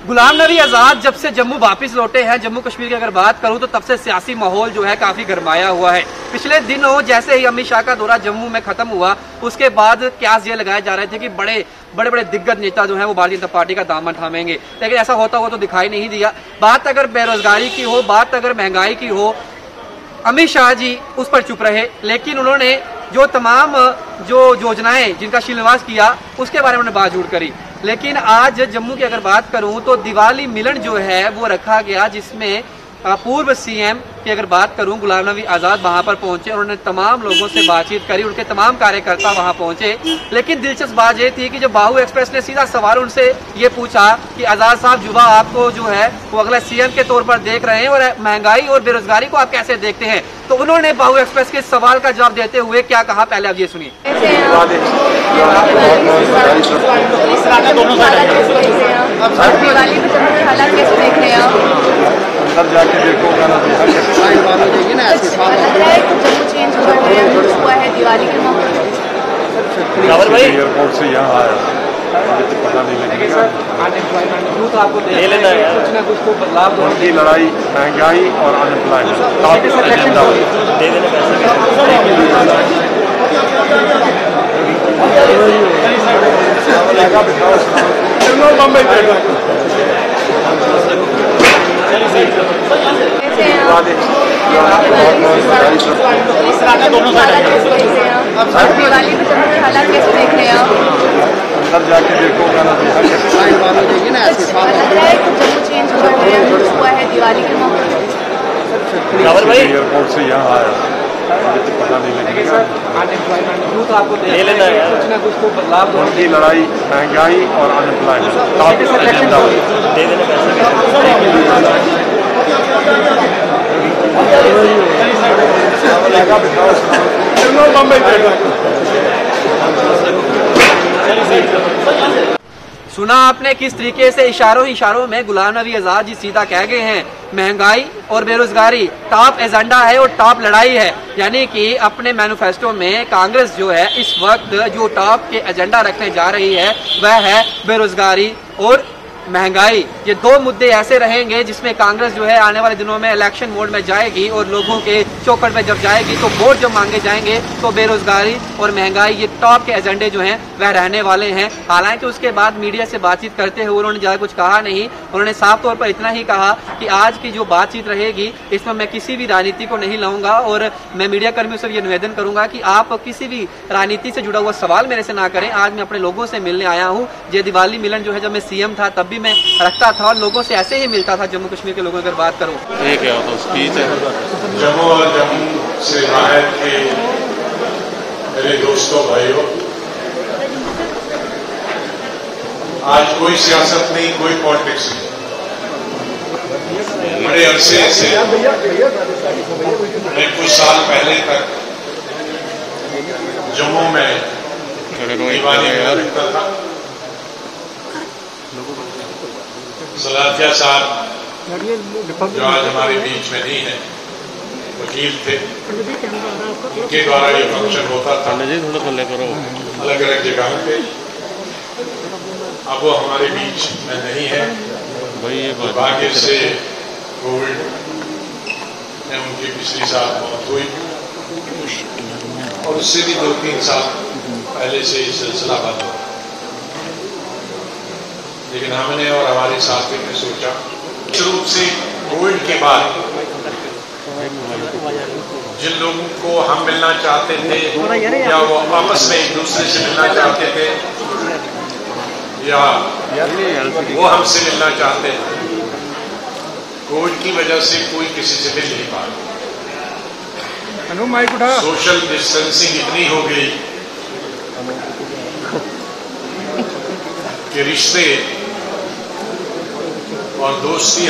गुलाम नबी आज़ाद जब से जम्मू वापस लौटे हैं, जम्मू कश्मीर की अगर बात करूं तो तब से सियासी माहौल जो है काफी गरमाया हुआ है। पिछले दिनों जैसे ही अमित शाह का दौरा जम्मू में खत्म हुआ, उसके बाद क्यास ये लगाए जा रहे थे कि बड़े बड़े दिग्गज नेता जो है वो भारतीय जनता पार्टी का दामन थामेंगे, लेकिन ऐसा होता हुआ तो दिखाई नहीं दिया। बात अगर बेरोजगारी की हो, बात अगर महंगाई की हो, अमित शाह जी उस पर चुप रहे, लेकिन उन्होंने जो तमाम जो योजनाएं जिनका शिलान्यास किया उसके बारे में उन्होंने बात करी। लेकिन आज जम्मू की अगर बात करूं तो दिवाली मिलन जो है वो रखा गया, जिसमें पूर्व सीएम की अगर बात करूं गुलाम नबी आज़ाद वहां पर पहुंचे, उन्होंने तमाम लोगों से बातचीत करी, उनके तमाम कार्यकर्ता वहां पहुंचे। लेकिन दिलचस्प बात ये थी कि जब बाहू एक्सप्रेस ने सीधा सवाल उनसे ये पूछा कि आज़ाद साहब, युवा आपको जो है वो अगला सीएम के तौर पर देख रहे हैं और महंगाई और बेरोजगारी को आप कैसे देखते हैं, तो उन्होंने बाहू एक्सप्रेस के सवाल का जवाब देते हुए क्या कहा, पहले आप ये सुनिए। दिवाली में हालात कैसे देख रहे हैं आप? अंदर जाके देखो जम्मू चेंज हुआ है दिवाली के मौके पर। एयरपोर्ट से यहाँ आया, मुझे तो पता नहीं लगेगा। तो आपको कुछ ना कुछ तो बदलाव उनकी लड़ाई महंगाई और अनएम्प्लॉयमेंट दिवाली में जम्मू हालात कैसे देख रहे हैं आप? अंदर जाके देखो जम्मू चेंज हुआ है दिवाली के मौके पर। एयरपोर्ट से यहाँ आया, मुझे तो पता नहीं लगेगा। तो आपको कुछ ना कुछ तो बदलाव उनकी लड़ाई महंगाई और अनएम्प्लॉयमेंट सुना आपने किस तरीके से इशारों में गुलाम नबी आज़ाद जी सीधा कह गए हैं महंगाई और बेरोजगारी टॉप एजेंडा है और टॉप लड़ाई है। यानी कि अपने मैनिफेस्टो में कांग्रेस जो है इस वक्त जो टॉप के एजेंडा रखने जा रही है वह है बेरोजगारी और महंगाई। ये दो मुद्दे ऐसे रहेंगे जिसमें कांग्रेस जो है आने वाले दिनों में इलेक्शन मोड में जाएगी और लोगों के चौखट में जब जाएगी तो वोट जब मांगे जाएंगे तो बेरोजगारी और महंगाई ये टॉप के एजेंडे जो हैं वह रहने वाले हैं। हालांकि उसके बाद मीडिया से बातचीत करते हुए उन्होंने ज़्यादा कुछ कहा नहीं, उन्होंने साफ तौर पर इतना ही कहा कि आज की जो बातचीत रहेगी इसमें मैं किसी भी राजनीति को नहीं लाऊंगा और मैं मीडिया कर्मियों से ये निवेदन करूंगा कि आप किसी भी राजनीति से जुड़ा हुआ सवाल मेरे से ना करें। आज मैं अपने लोगों से मिलने आया हूँ। ये दिवाली मिलन जो है जब मैं सीएम था तब मैं रखता था और लोगों से ऐसे ही मिलता था। जम्मू कश्मीर के लोगों की अगर बात करूं, क्या होता स्पीच है। जम्मू और जम्मू से बाहर के मेरे दोस्तों भाइयों, आज कोई सियासत नहीं, कोई पॉलिटिक्स नहीं। बड़े अरसे से मैं कुछ साल पहले तक जम्मू में दिवाली करता था। सलाथिया साहब जो आज हमारे बीच में नहीं है, वकील थे, उनके द्वारा ये फंक्शन होता था अलग अलग जगह पे। अब वो हमारे बीच में नहीं है। दुर्भाग्य से कोविड में उनकी पिछली साल मौत हुई और उससे भी 2-3 साल पहले से ये सिलसिला बंद हुआ। लेकिन हमने और हमारे साथी ने सोचा रूप से कोविड के बाद जिन लोगों को हम मिलना चाहते थे या वो आपस में एक दूसरे से मिलना चाहते थे या वो हमसे मिलना चाहते थे, कोविड की वजह से कोई किसी से मिल नहीं पा रहा। सोशल डिस्टेंसिंग इतनी हो गई कि रिश्ते और दोस्तियां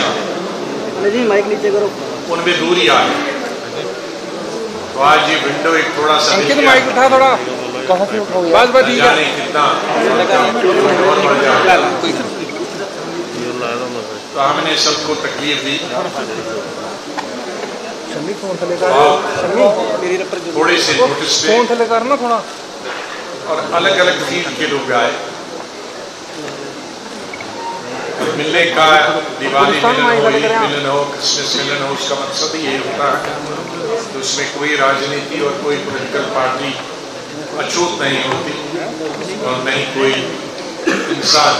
उनमें दूरी आ गई। तो आज ये विंडो एक थोड़ा सा माइक उठा थोड़ा बस जाने कितना और बढ़ जाएगा। तो हमने सबको तकलीफ दी। थोड़े से नोटिस पे और अलग अलग फील्ड के लोग आए। मिलने का, दिवाली मिलन हो, क्रिसमस मिलन हो, उसका मकसद ही यही होता है। तो उसमें कोई राजनीति और कोई पॉलिटिकल पार्टी अछूत नहीं होती और नहीं कोई इंसान।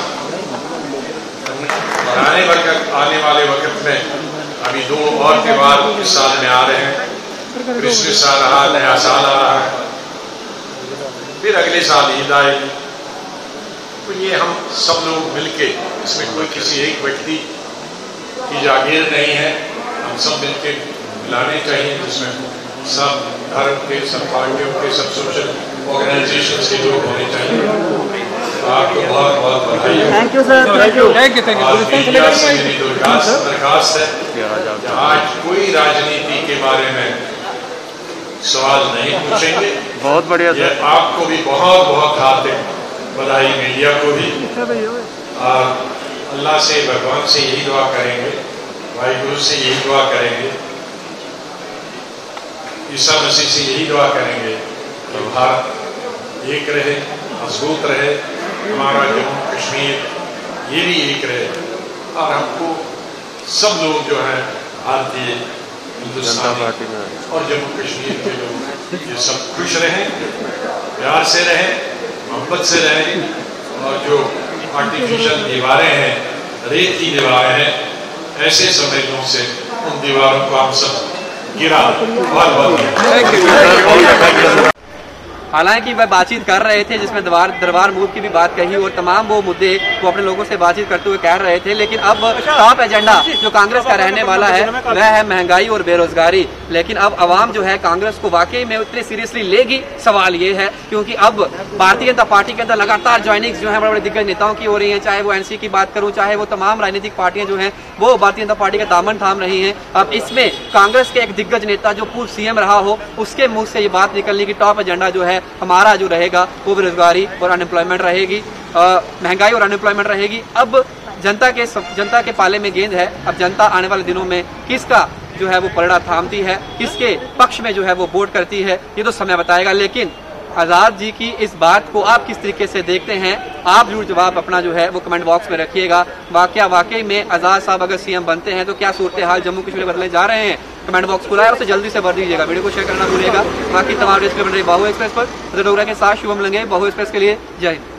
और आने वाले वक्त में अभी 2 और त्योहार इस साल में आ रहे हैं। क्रिसमस आ रहा, नया साल आ रहा है, फिर अगले साल ईद आएगी। तो ये हम सब लोग मिलके, इसमें कोई किसी एक व्यक्ति की जागीर नहीं है, हम सब मिलके मिलाने चाहिए, जिसमें सब धर्म के, सब पार्टियों के, सब सोशल ऑर्गेनाइजेशंस के लोग होने चाहिए। आपको बहुत बहुत बधाई। Thank you sir, thank you. Media से मेरी दरखास्त है कि आज कोई राजनीति के बारे में सवाल नहीं पूछेंगे। बहुत बढ़िया ये आपको भी बहुत बहुत हार्दिक बधाई, मीडिया को भी। और अल्लाह से, भगवान से यही दुआ करेंगे, वाहिगुरु से यही दुआ करेंगे, ईसा मसीह से यही दुआ करेंगे कि भारत एक रहे, मजबूत रहे, हमारा जम्मू कश्मीर ये भी एक रहे, और हमको सब लोग जो हैं भारतीय, हिंदुस्तानी और जम्मू कश्मीर के लोग ये सब खुश रहें, प्यार से रहें, मोहब्बत से रहें। और जो आर्टिफिशियल दीवारें हैं, रेत की दीवारें हैं, ऐसे सम्मेलनों से उन दीवारों को हम सब गिरा। बहुत हालांकि वह बातचीत कर रहे थे जिसमें दरबार मूव की भी बात कही और तमाम वो मुद्दे वो अपने लोगों से बातचीत करते हुए कह रहे थे। लेकिन अब टॉप एजेंडा जो कांग्रेस का रहने वाला है वह है महंगाई और बेरोजगारी। लेकिन अब आवाम जो है कांग्रेस को वाकई में उतनी सीरियसली लेगी, सवाल ये है, क्योंकि अब भारतीय जनता पार्टी के अंदर लगातार ज्वाइनिंग्स जो है बड़े बड़े दिग्गज नेताओं की हो रही है, चाहे वो एनसी की बात करूं, चाहे वो तमाम राजनीतिक पार्टियां जो हैं वो भारतीय जनता पार्टी का दामन थाम रही हैं। अब इसमें कांग्रेस के एक दिग्गज नेता जो पूर्व सीएम रहा हो उसके मुंह से ये बात निकलने की टॉप एजेंडा जो है हमारा जो रहेगा वो बेरोजगारी और अनएम्प्लॉयमेंट रहेगी, महंगाई और अनएम्प्लॉयमेंट रहेगी। अब जनता के पाले में गेंद है। अब जनता आने वाले दिनों में किसका जो है वो पलड़ा थामती है, किसके पक्ष में जो है वो वोट करती है, ये तो समय बताएगा। लेकिन आजाद जी की इस बात को आप किस तरीके से देखते हैं, आप जरूर जवाब अपना जो है वो कमेंट बॉक्स में रखिएगा। वाकई में आजाद साहब अगर सीएम बनते हैं तो क्या सूरत हाल जम्मू कश्मीर बदलने जा रहे हैं? कमेंट बॉक्स खुला है, उसे जल्दी से भर दीजिएगा। वीडियो को शेयर करना भूलिएगा। बाकी तमाम डेस्क बन रही बाहु एक्सप्रेस पर डोगरा के साथ शुभम लंगे, बाहु एक्सप्रेस के लिए जय हिंद।